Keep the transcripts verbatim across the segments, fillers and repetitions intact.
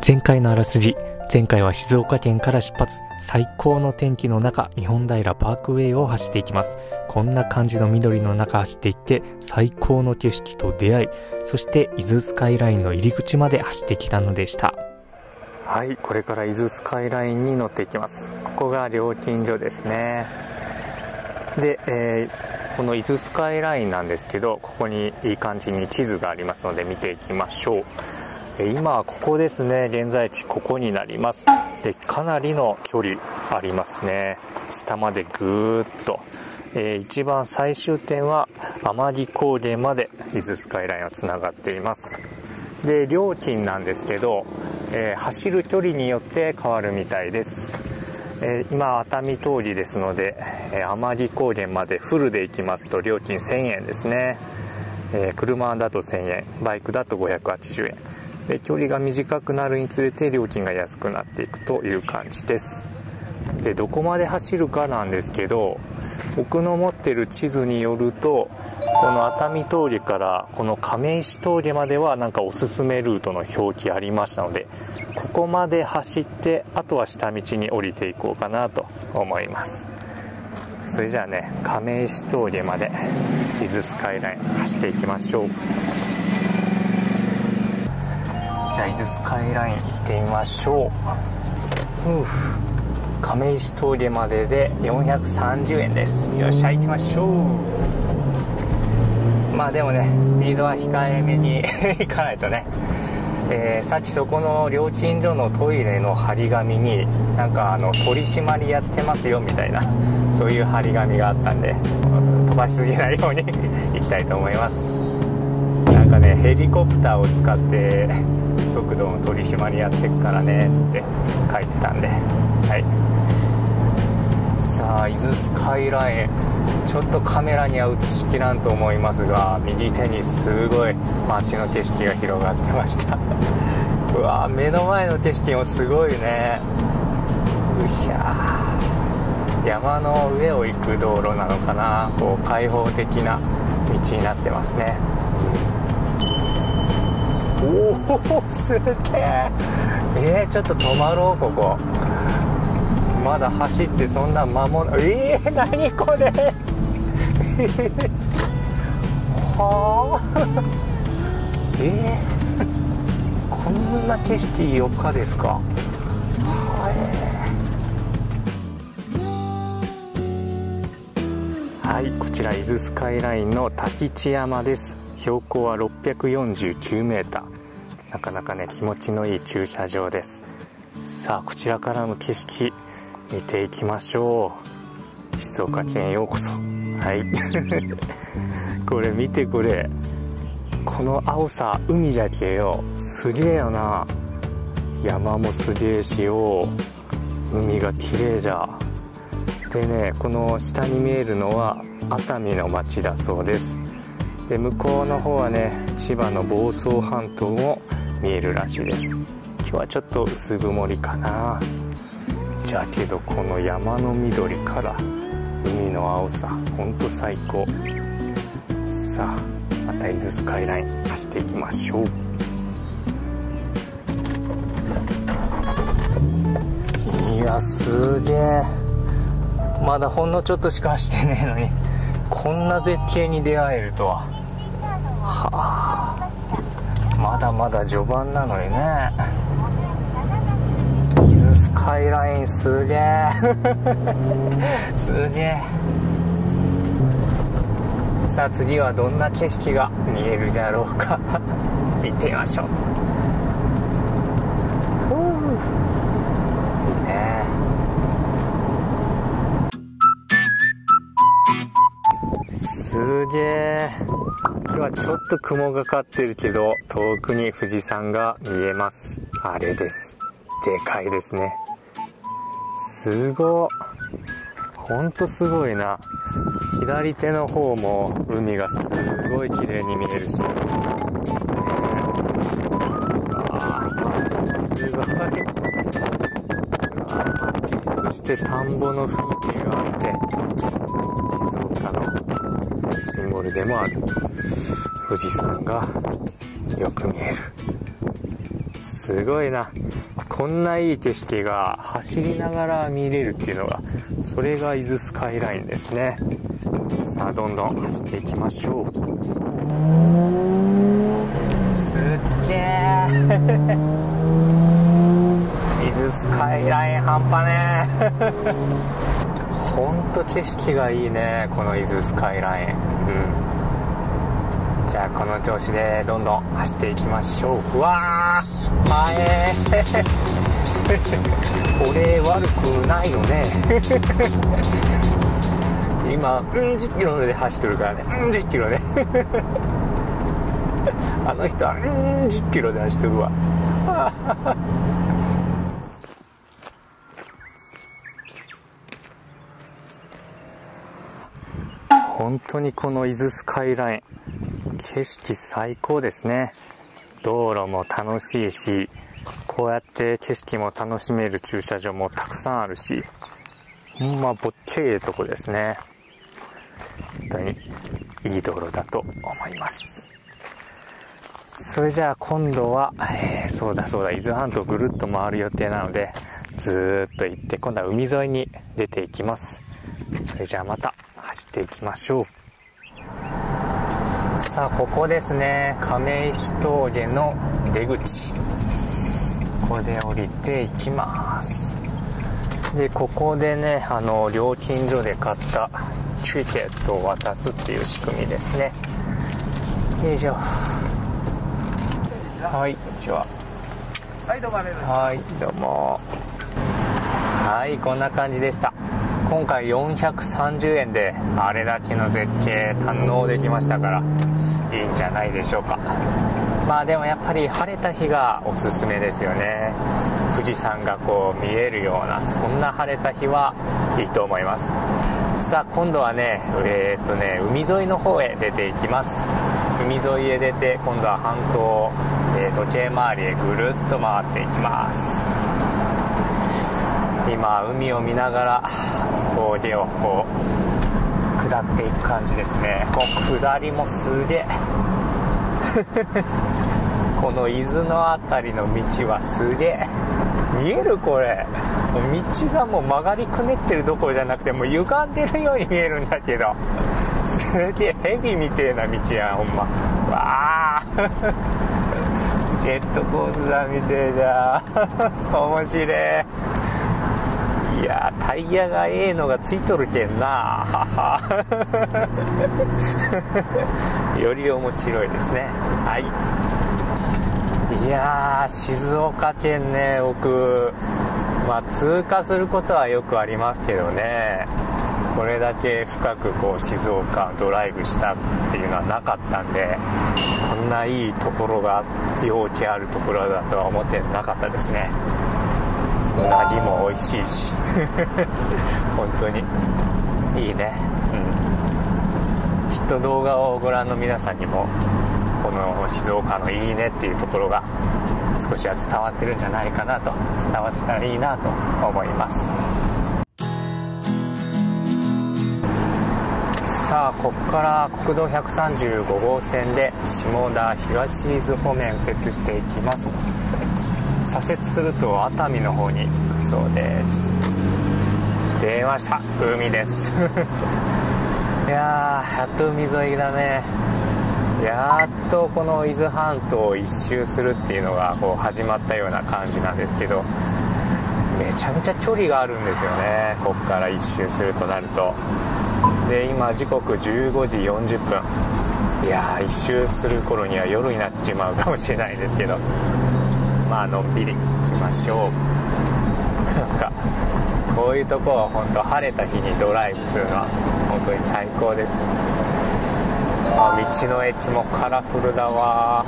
前回のあらすじ。前回は静岡県から出発、最高の天気の中、日本平パークウェイを走っていきます。こんな感じの緑の中走っていって、最高の景色と出会い、そして伊豆スカイラインの入り口まで走ってきたのでした。はい、これから伊豆スカイラインに乗っていきます。ここが料金所ですね。で、えー、この伊豆スカイラインなんですけど、ここにいい感じに地図がありますので見ていきましょう。今ここですね。現在地ここになります。で、かなりの距離ありますね。下までぐーっと、えー、一番最終点は天城高原まで伊豆スカイラインはつながっています。で、料金なんですけど、えー、走る距離によって変わるみたいです。えー、今熱海通りですので、えー、天城高原までフルで行きますと料金せんえんですね。えー、車だとせんえん、バイクだとごひゃくはちじゅうえんで、距離が短くなるにつれて料金が安くなっていくという感じです。で、どこまで走るかなんですけど、僕の持ってる地図によると、この熱海峠からこの亀石峠まではなんかおすすめルートの表記ありましたので、ここまで走ってあとは下道に降りていこうかなと思います。それじゃあね、亀石峠まで伊豆スカイライン走っていきましょう。じゃあ伊豆スカイライン行ってみましょう。う亀石峠まででよんひゃくさんじゅうえんです。よっしゃ行きましょう。まあでもね、スピードは控えめに行かないとね。えー、さっきそこの料金所のトイレの張り紙になんかあの取り締まりやってますよみたいな、そういう張り紙があったんで、飛ばしすぎないように行きたいと思います。なんかね、ヘリコプターを使って速度の取り締まりやってっからねつって書いてたんで、はい。さあ伊豆スカイライン、ちょっとカメラには映しきらんと思いますが、右手にすごい街の景色が広がってましたうわー、目の前の景色もすごいね。うひゃー、山の上を行く道路なのかな。こう開放的な道になってますね。おお、すげえ。えー、ちょっと止まろう。ここまだ走ってそんな間もない。えー、何これはあえー、こんな景色よかですか。はえー、はい、こちら伊豆スカイラインの滝地山です。標高はろっぴゃくよんじゅうきゅうメーター。なかなかね、気持ちのいい駐車場です。さあ、こちらからの景色見ていきましょう。静岡県へようこそ。はいこれ見て、これこの青さ、海じゃけよ。すげえよな。山もすげえしよ、海が綺麗じゃ。でね、この下に見えるのは熱海の町だそうです。で、向こうの方はね、千葉の房総半島も見えるらしいです。今日はちょっと薄曇りかな。じゃあけどこの山の緑から海の青さ、ほんと最高。さあ、また伊豆スカイライン走っていきましょう。いや、すげえ。まだほんのちょっとしか走ってねえのに、こんな絶景に出会えるとは。はあ、まだまだ序盤なのにね。伊豆スカイラインすげえすげえ。さあ、次はどんな景色が見えるじゃろうか行ってみましょう。いいね。すげえ。今日はちょっと雲がかってるけど、遠くに富士山が見えます。あれです。でかいですね。すごい、ほんとすごいな。左手の方も海がすごい綺麗に見えるし、ね、あー、マジですごい。そして田んぼの風景があって、静岡のシンボルでもある富士山がよく見える。 すごいな。こんないい景色が走りながら見れるっていうのが、それが伊豆スカイラインですね。さあどんどん走っていきましょう。すっげー伊豆スカイライン半端ねーほんと景色がいいね、この伊豆スカイライン。うん、じゃあこの調子でどんどん走っていきましょう。うわー前俺悪くないよね今、うん、じゅっキロで走ってるからね、うん、じゅっキロであの人は、うん、じゅっキロで走ってるわ本当にこの伊豆スカイライン、景色最高ですね。道路も楽しいし、こうやって景色も楽しめる駐車場もたくさんあるし、ほんまぼっけいとこですね。本当にいい道路だと思います。それじゃあ今度は、えー、そうだそうだ伊豆半島ぐるっと回る予定なので、ずーっと行って今度は海沿いに出ていきます。それじゃあまた走っていきましょう。さあここですね、亀石峠の出口、ここで降りていきます。でここでね、あの料金所で買ったチケットを渡すっていう仕組みですね。よいしょ。はい、こんにちは。 はい、どうもありがとうございます。 はい、どうも。はい、こんな感じでした。今回よんひゃくさんじゅうえんであれだけの絶景堪能できましたから、いいんじゃないでしょうか。まあでもやっぱり晴れた日がおすすめですよね。富士山がこう見えるような、そんな晴れた日はいいと思います。さあ今度はね、えー、っとね海沿いの方へ出ていきます。海沿いへ出て今度は半島、えー、時計回りへぐるっと回っていきます。今海を見ながら峠をこう下っていく感じですね。こう下りもすげえこの伊豆の辺りの道はすげえ見える。これ道がもう曲がりくねってるどころじゃなくて、もう歪んでるように見えるんだけど、すげえ蛇みてえな道やんほんま。わあジェットコースターみてえだ面白い。いやタイヤがええのがついとるけんなより面白いですね。はい、いやー静岡県ね、僕、まあ、通過することはよくありますけどね、これだけ深くこう静岡ドライブしたっていうのはなかったんで、こんないいところが陽気あるところだとは思ってなかったですね。うなぎも美味しいし本当にいいね、うん、きっと動画をご覧の皆さんにもこの静岡のいいねっていうところが少しは伝わってるんじゃないかなと、伝わってたらいいなと思います。さあここから国道ひゃくさんじゅうごごうせんで下田東伊豆方面右折していきます。左折すると熱海の方に行くそうです。出ました、海ですいやーやっと海沿いだね。やっとこの伊豆半島を一周するっていうのがこう始まったような感じなんですけど、めちゃめちゃ距離があるんですよね、ここから一周するとなると。で今時刻じゅうごじよんじゅっぷん、いやー一周する頃には夜になっちまうかもしれないですけど、まあのんびり行きましょうなんかこういうとこは本当晴れた日にドライブするのは本当に最高です。あ、道の駅もカラフルだわ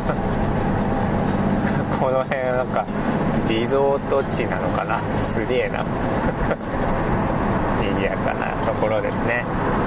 この辺なんかリゾート地なのかな、すげえな賑やかなところですね。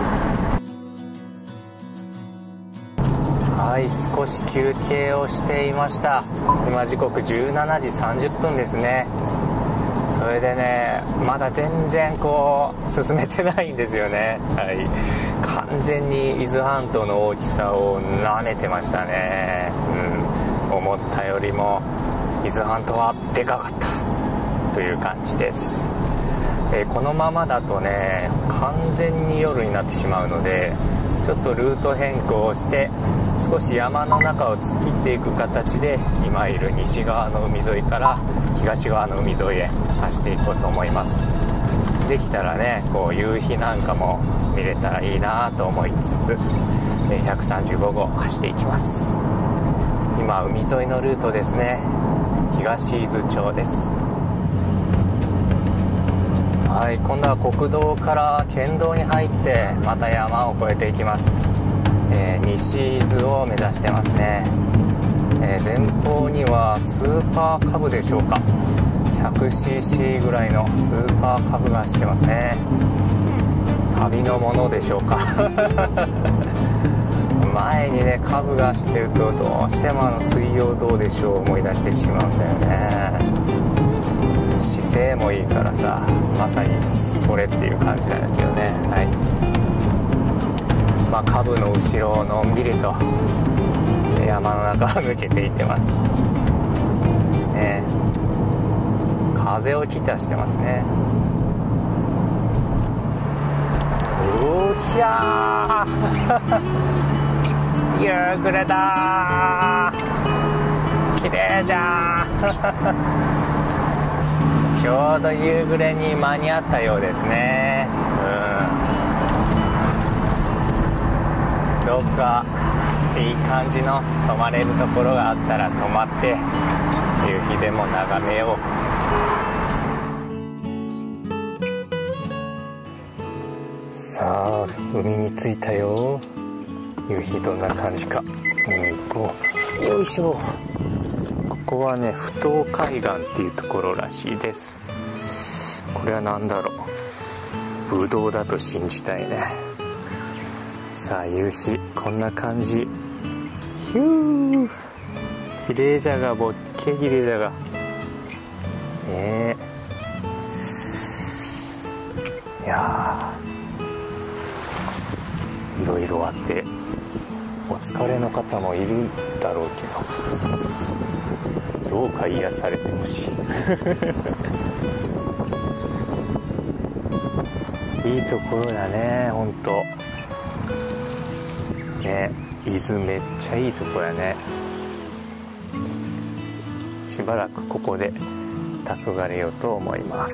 はい、少し休憩をしていました。今時刻じゅうしちじさんじゅっぷんですね。それでね、まだ全然こう進めてないんですよね。はい、完全に伊豆半島の大きさを舐めてましたね。うん、思ったよりも伊伊豆半島はでかかったという感じです。えー、このままだとね完全に夜になってしまうので、ちょっとルート変更をして少し山の中を突っ切っていく形で今いる西側の海沿いから東側の海沿いへ走っていこうと思います。できたらねこう夕日なんかも見れたらいいなと思いつつひゃくさんじゅうごごう走っていきます。今海沿いのルートですね。東伊豆町です。はい、今度は国道から県道に入ってまた山を越えていきます。えー、西伊豆を目指してますね。えー、前方にはスーパーカブでしょうか、 ひゃくシーシー ぐらいのスーパーカブが走ってますね。旅のものでしょうか前にねカブが走ってるとどうしてもあの水曜どうでしょう思い出してしまうんだよね。姿勢もいいからさ、まさにそれっていう感じなんだけどね。はい、まあカブの後ろをのんびりと山の中を抜けていってますね。風を切ったしてますね。うひゃー夕暮れだー、綺麗じゃんちょうど夕暮れに間に合ったようですね。うん、どっかいい感じの泊まれるところがあったら泊まって夕日でも眺めよう。さあ海に着いたよ。夕日どんな感じか見に行こう。よいしょ。ここはね不当海岸っていうところらしいです。これは何だろう、ブドウだと信じたいね。さあ夕日こんな感じ。ヒュー綺麗じゃが、ぼっけ綺麗じゃがねえ。いやーいろいろあってお疲れの方もいるだろうけど、どうか癒されてほしいいいところだね、ほんとね。伊豆めっちゃいいとこやね。しばらくここで黄昏ようと思います。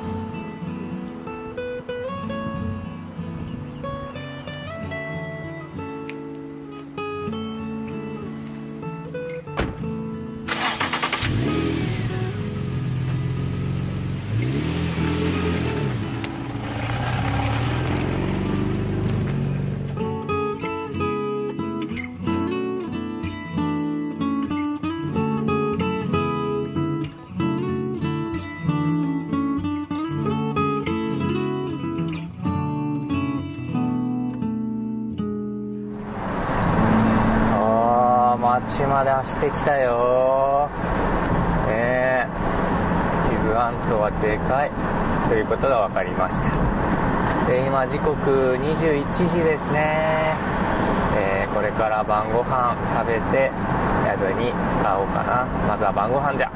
町まで走ってきたよ、ね、伊豆半島はでかいということが分かりました。で今時刻にじゅういちじですね、えー、これから晩ご飯食べて宿に向かおうかな。まずは晩ご飯じゃ。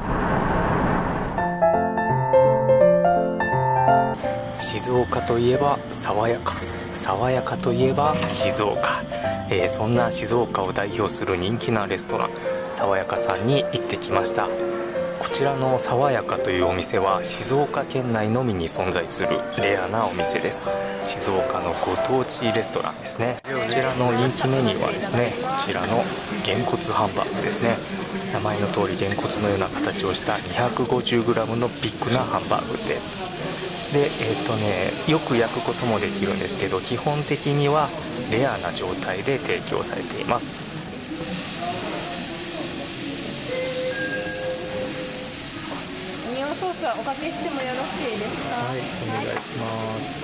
静岡といえば爽やか、爽やかといえば静岡、えー、そんな静岡を代表する人気なレストラン爽やかさんに行ってきました。こちらの爽やかというお店は静岡県内のみに存在するレアなお店です。静岡のご当地レストランですね。こちらの人気メニューはですね、こちらのげんこつハンバーグですね。名前の通りげんこつのような形をした にひゃくごじゅうグラム のビッグなハンバーグです。でえっ、ー、とねよく焼くこともできるんですけど、基本的にはレアな状態で提供されています。 オニオンソースはおかけしてもよろしいですか？ はい、お願いします。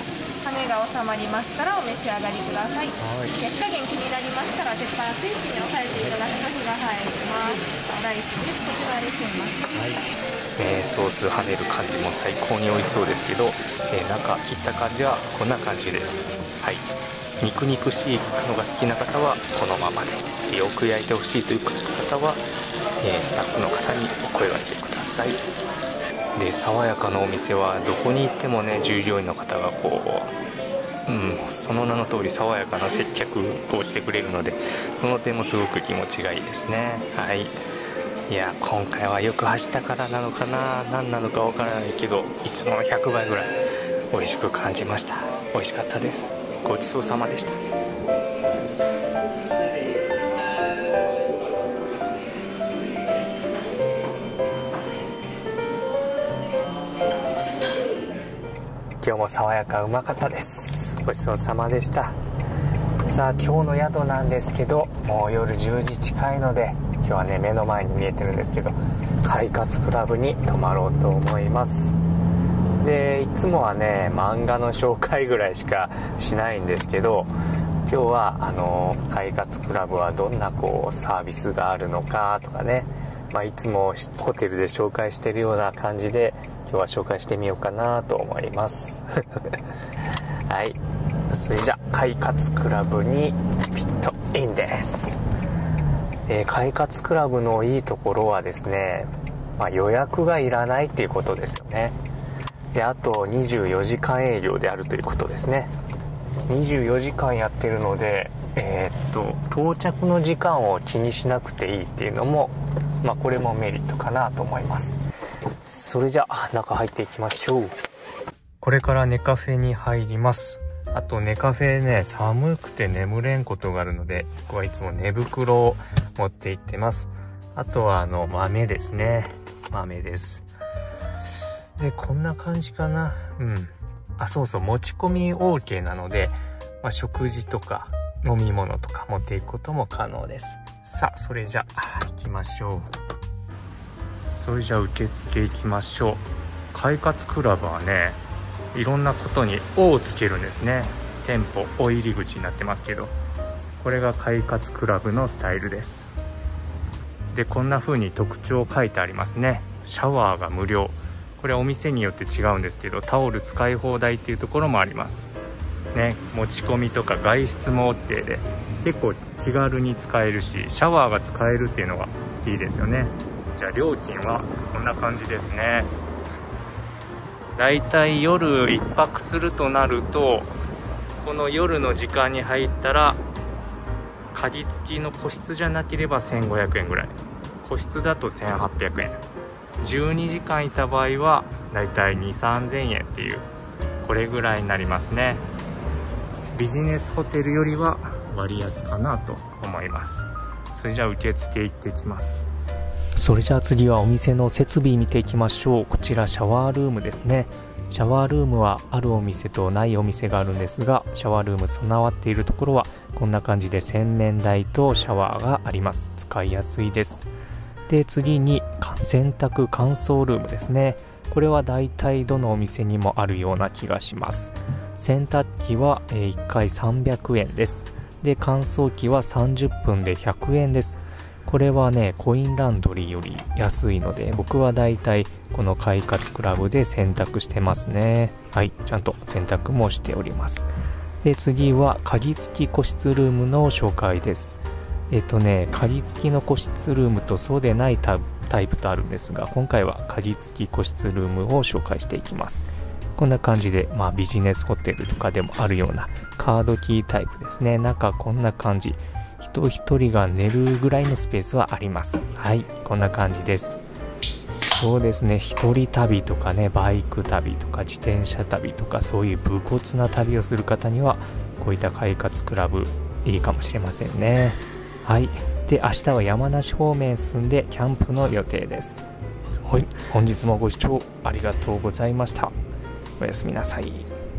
羽が収まりましたらお召し上がりください。 はい、 焼き加減気になりましたら鉄板スイッチに押さえていただくと火が入ります。ライスです。こちらでします。 はい、えー、ソース跳ねる感じも最高に美味しそうですけど、えー、中切った感じはこんな感じです。はい、肉肉しいのが好きな方はこのままで、よく焼いてほしいという方はえー、スタッフの方にお声掛けください。で、爽やかのお店はどこに行ってもね、従業員の方がこう、うん、その名の通り爽やかな接客をしてくれるので、その点もすごく気持ちがいいですね。はい。いや、今回はよく走ったからなのかな、何なのかわからないけど、いつものひゃくばいぐらい美味しく感じました。美味しかったです。ごちそうさまでした。今日も爽やかうまかったです。ごちそうさまでした。さあ、今日の宿なんですけど、もう夜じゅうじ近いので、今日はね、目の前に見えてるんですけど、快活クラブに泊まろうと思います。で、いつもはね、漫画の紹介ぐらいしかしないんですけど、今日はあの快活クラブはどんなこうサービスがあるのかとかね、まあ、いつもホテルで紹介してるような感じで今日は紹介してみようかなと思いますはい、それじゃ快活クラブにピットインです。えー、快活クラブのいいところはですね、まあ、予約がいらないっていうことですよね。で、あとにじゅうよじかん営業であるということですね。にじゅうよじかんやってるので、えー、っと到着の時間を気にしなくていいっていうのも、まあ、これもメリットかなと思います。それじゃあ中入っていきましょう。これからネカフェに入ります。あとネカフェね、寒くて眠れんことがあるので、僕はいつも寝袋を持って行ってます。あとはあの豆ですね。豆です。で、こんな感じかな。うん。あ、そうそう、持ち込み OK なので、まあ、食事とか飲み物とか持っていくことも可能です。さあ、それじゃあ行きましょう。それじゃあ受付行きましょう。快活クラブはね、いろんなことに「お」をつけるんですね。店舗お入り口になってますけど、これが快活クラブのスタイルです。で、こんな風に特徴書いてありますね。シャワーが無料。これはお店によって違うんですけど、タオル使い放題っていうところもありますね。持ち込みとか外出も OK で、結構気軽に使えるし、シャワーが使えるっていうのがいいですよね。じゃあ料金はこんな感じですね。だいたい夜一泊するとなると、この夜の時間に入ったら鍵付きの個室じゃなければせんごひゃくえんぐらい、個室だとせんはっぴゃくえん、じゅうにじかんいた場合はだいたいにせんさんぜんえんっていう、これぐらいになりますね。ビジネスホテルよりは割安かなと思います。それじゃあ受付行ってきます。それじゃあ次はお店の設備見ていきましょう。こちらシャワールームですね。シャワールームはあるお店とないお店があるんですが、シャワールーム備わっているところはこんな感じで洗面台とシャワーがあります。使いやすいです。で、次に洗濯乾燥ルームですね。これはだいたいどのお店にもあるような気がします。洗濯機はいっかいさんびゃくえんです。で、乾燥機はさんじゅっぷんでひゃくえんです。これはね、コインランドリーより安いので、僕はだいたいこの快活クラブで洗濯してますね。はい、ちゃんと洗濯もしております。で、次は鍵付き個室ルームの紹介です。えっとね、鍵付きの個室ルームとそうでないタイプとあるんですが、今回は鍵付き個室ルームを紹介していきます。こんな感じで、まあビジネスホテルとかでもあるようなカードキータイプですね。中こんな感じ。人一人が寝るぐらいのスペースはあります。はい、こんな感じです。そうですね、一人旅とかね、バイク旅とか自転車旅とか、そういう武骨な旅をする方にはこういった快活クラブいいかもしれませんね。はい。で、明日は山梨方面進んでキャンプの予定です。本日もご視聴ありがとうございました。おやすみなさい。